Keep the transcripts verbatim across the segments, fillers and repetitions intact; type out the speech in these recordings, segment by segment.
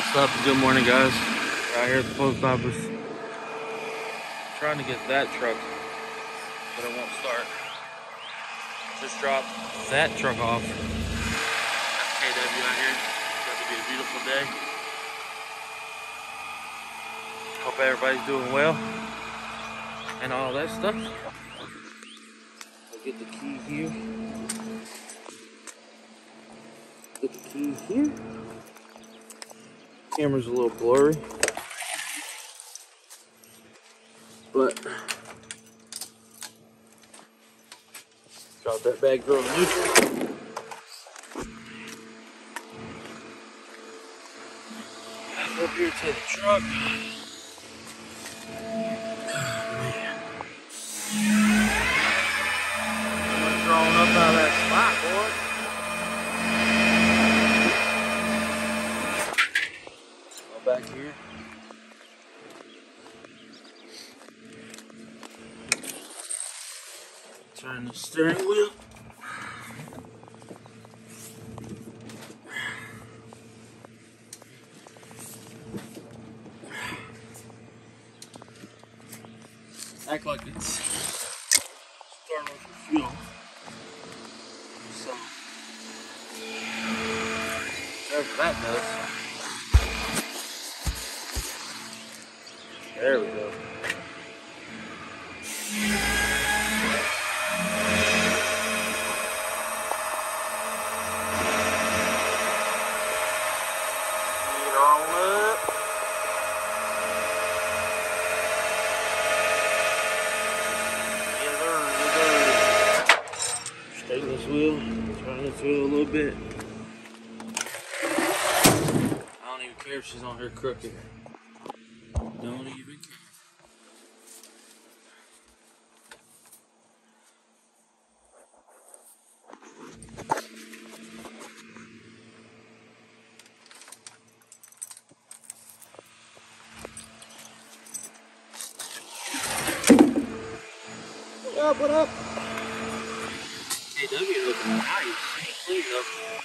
What's up? Good morning, guys. We're out here at the post office. Trying to get that truck, but it won't start. Just dropped that truck off. That's K W out here. It's going to be a beautiful day. Hope everybody's doing well and all that stuff. I'll get the key here. Get the key here. Camera's a little blurry, but drop that bag girl neutral. Back up here to the truck. Drawn up out of that spot, boy. Go back here. Turn the steering wheel. Act like it's starting with the fuel. So, whatever that does. There we go. Get on up. Yes, sir, yes, sir. Straighten this wheel, turn this wheel a little bit. I don't even care if she's on her crooked. Don't even care. What up, what up? K W looking nice. Clean up.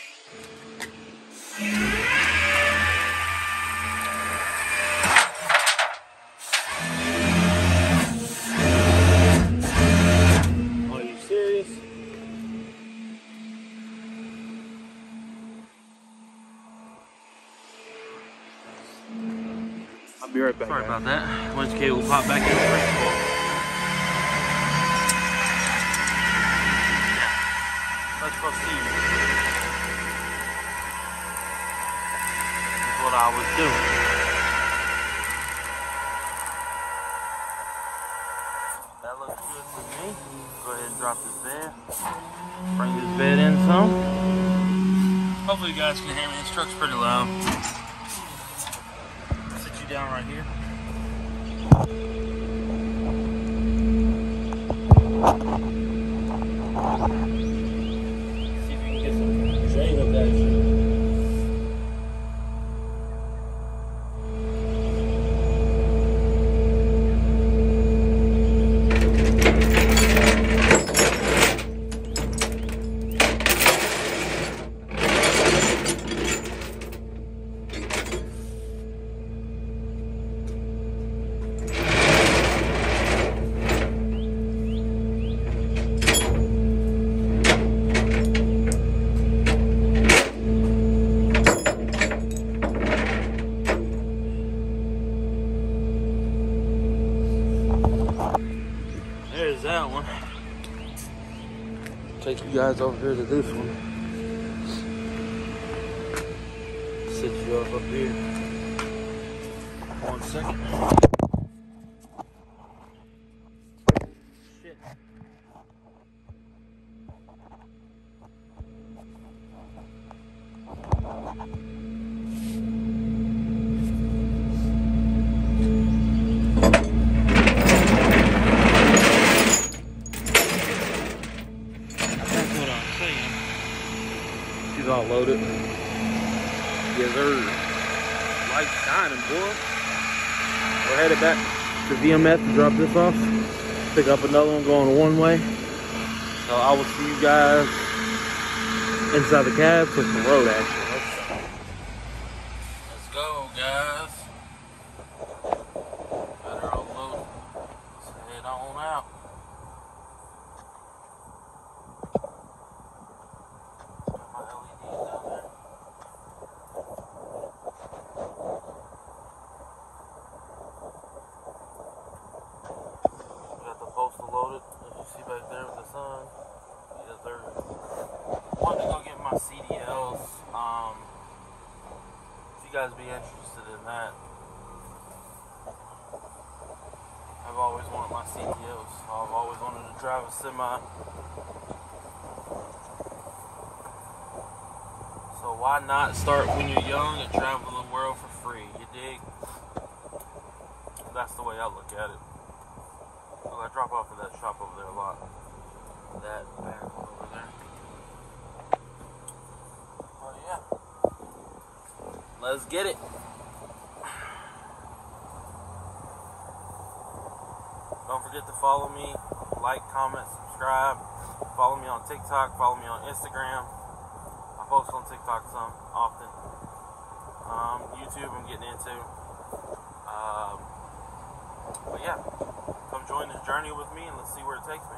I'll be right back. Sorry guys. about that. Once K will pop back in the principal. Let's proceed. That's what I was doing. That looks good to me. Go ahead and drop this bed. Bring this bed in some. Hopefully you guys can hear me. This truck's pretty loud. Down right here. See if you can get some shade of that shit. There's that one. Take you guys over here to this one. Set you up up here. One second. Shit. She's all loaded. Yes, sir. Light shining, boy. We're headed back to V M S to drop this off. Pick up another one going one way. So I will see you guys inside the cab, push the road action. Let's go. Let's go, guys. Better unload. Let's head on out. Got my L E Ds down there. We got the postal loaded, as you see back there with the sun. Yes, sir. Wanted to go get my C D Ls. Um, if you guys be interested in that, I've always wanted my C D Ls. I've always wanted to drive a semi. So why not start when you're young and travel the world for free? You dig? That's the way I look at it. Well, I drop off at that shop over there a lot. That back over there. But yeah, let's get it. Don't forget to follow me, like, comment, subscribe. Follow me on TikTok, follow me on Instagram. I post on TikTok some often. Um, YouTube I'm getting into. Um, but yeah, come join this journey with me and let's see where it takes me.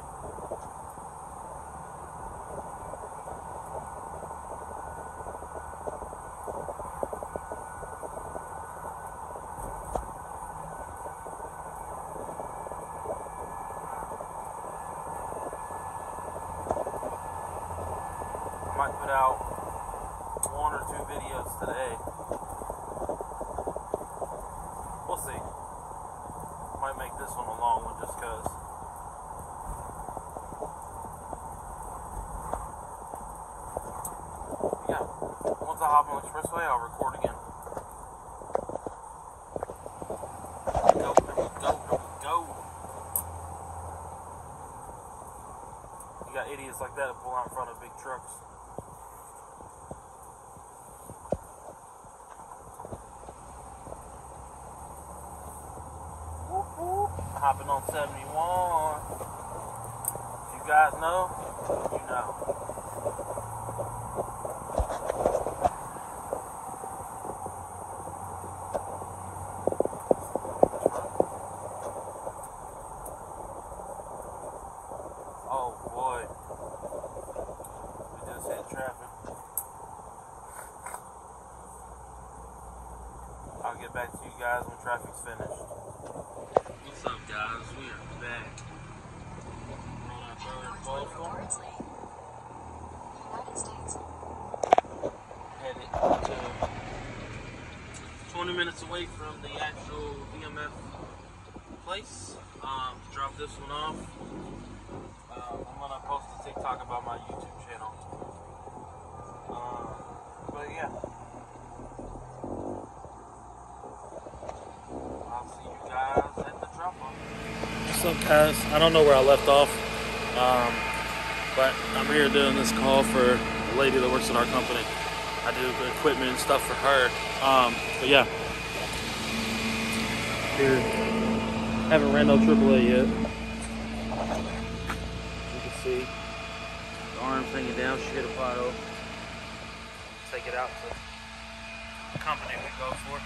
I might put out one or two videos today. We'll see. Might make this one a long one just because. Yeah. Once I hop on the expressway, I'll record again. Go, here we go, here we go. You got idiots like that that pull out in front of big trucks. Hopping on seventy-one. If you guys know, you know. Oh boy. We just hit traffic. I'll get back to you guys when traffic's finished. What's up, guys? We are back. United States. Headed to twenty minutes away from the actual V M F place um, to drop this one off. Um, I'm gonna post a TikTok about my YouTube channel. Um, but yeah. I'll see you guys at the drop off. What's up, guys? I don't know where I left off, um, but I'm here doing this call for a lady that works in our company. I do the equipment and stuff for her. Um, but yeah, here, haven't ran no triple A yet. You can see the arms hanging down. She hit a pile. Take it out to the company we go for.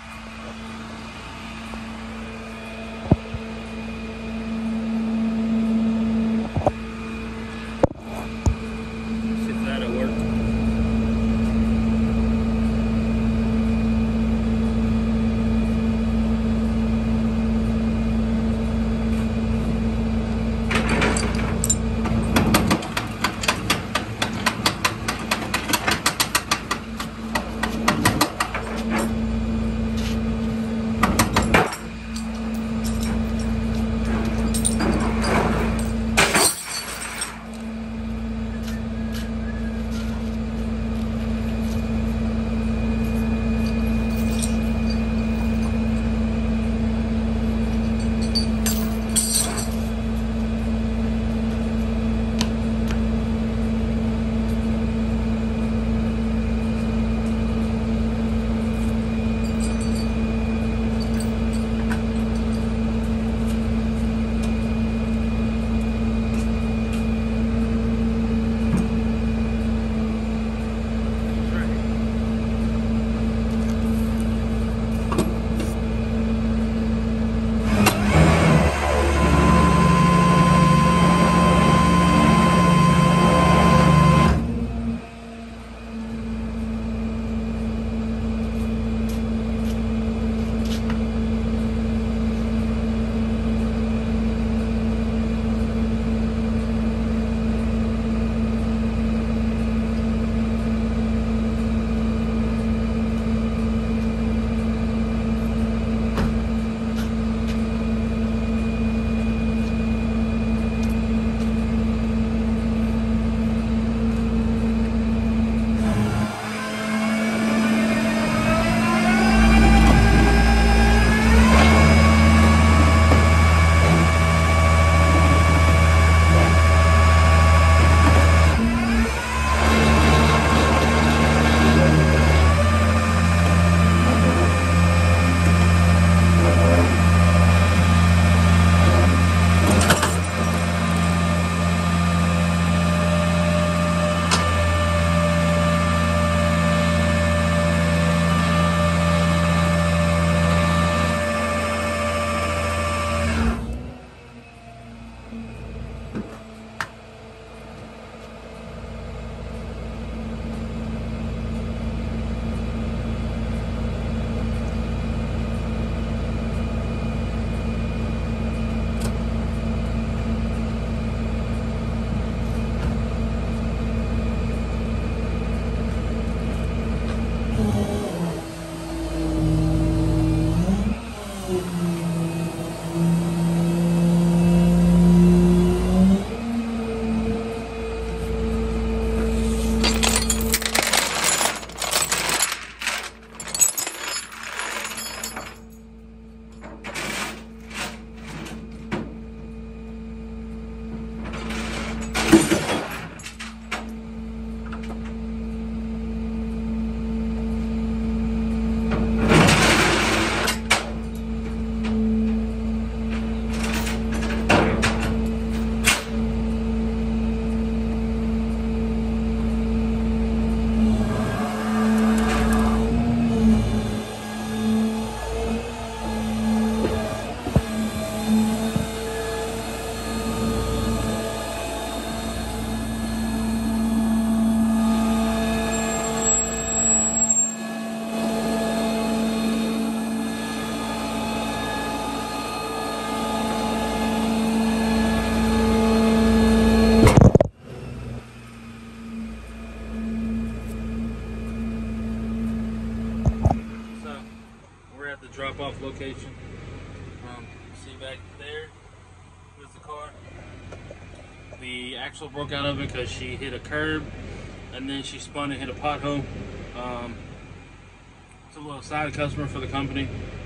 at the drop-off location. Um, see back there, there's the car. The axle broke out of it because she hit a curb, and then she spun and hit a pothole. Um, it's a little side customer for the company.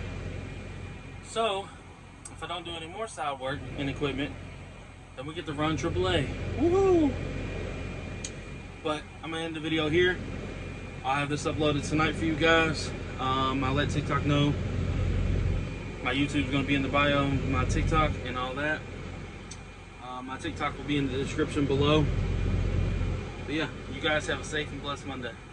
So, if I don't do any more side work and equipment, then we get to run triple A. Woohoo! But I'm gonna end the video here. I'll have this uploaded tonight for you guys. Um, I'll let TikTok know. My YouTube's gonna be in the bio, my TikTok and all that. Uh, my TikTok will be in the description below. But yeah, you guys have a safe and blessed Monday.